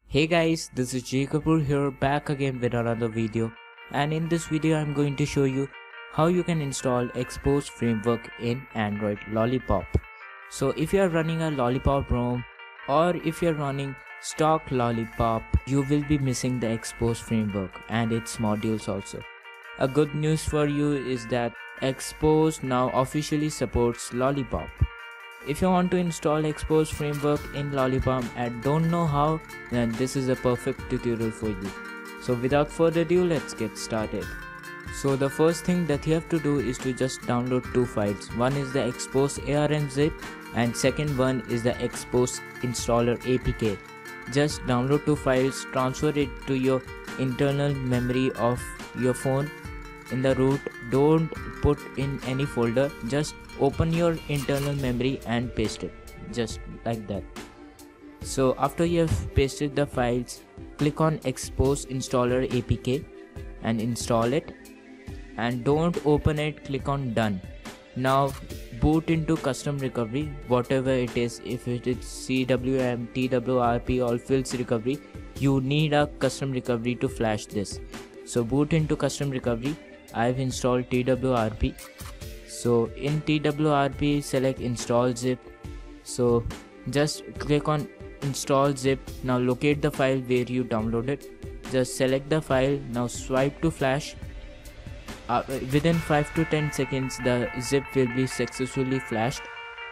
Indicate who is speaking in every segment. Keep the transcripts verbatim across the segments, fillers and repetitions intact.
Speaker 1: Hey guys, this is Jacob here, back again with another video, and in this video I'm going to show you how you can install Xposed Framework in Android Lollipop. So if you are running a Lollipop ROM or if you are running stock Lollipop, you will be missing the Xposed Framework and its modules also. A good news for you is that Xposed now officially supports Lollipop. If you want to install Xposed Framework in Lollipop and don't know how, then this is a perfect tutorial for you. So without further ado, let's get started. So the first thing that you have to do is to just download two files. One is the Xposed ARM zip and second one is the Xposed installer A P K. Just download two files, transfer it to your internal memory of your phone in the root. Don't put in any folder, just open your internal memory and paste it, just like that. So after you have pasted the files, click on Xposed installer A P K and install it, and don't open it, click on done. Now boot into custom recovery, whatever it is. If it is C W M, T W R P or fields recovery, you need a custom recovery to flash this. So boot into custom recovery. I've installed T W R P. So in T W R P, select install zip. So just click on install zip. Now locate the file where you downloaded. Just select the file. Now swipe to flash. Uh, within five to ten seconds the zip will be successfully flashed.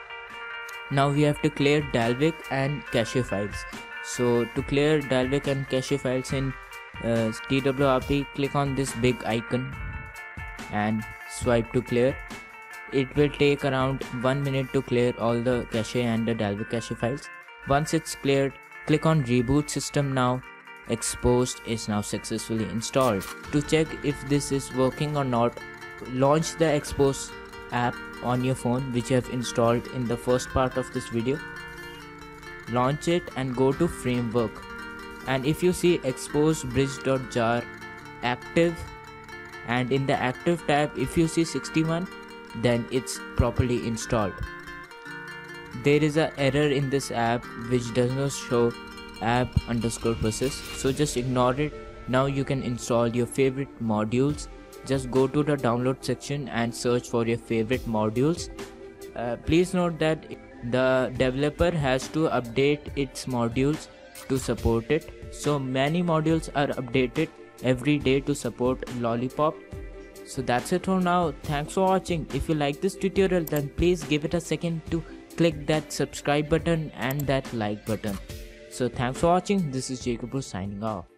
Speaker 1: Now we have to clear Dalvik and cache files. So to clear Dalvik and cache files in uh, T W R P, click on this big icon and swipe to clear. It will take around one minute to clear all the cache and the Dalvik cache files. Once it's cleared, click on reboot system now. Xposed is now successfully installed. To check if this is working or not, launch the Xposed app on your phone, which you have installed in the first part of this video. Launch it and go to framework, and if you see Xposed bridge.jar active, and in the active tab if you see sixty-one, then it's properly installed. There is an error in this app which does not show app underscore process, so just ignore it. Now you can install your favorite modules. Just go to the download section and search for your favorite modules. Uh, please note that the developer has to update its modules to support it. So many modules are updated every day to support Lollipop. So that's it for now. Thanks for watching. If you like this tutorial, then please give it a second to click that subscribe button and that like button. So thanks for watching. This is Jacob signing off.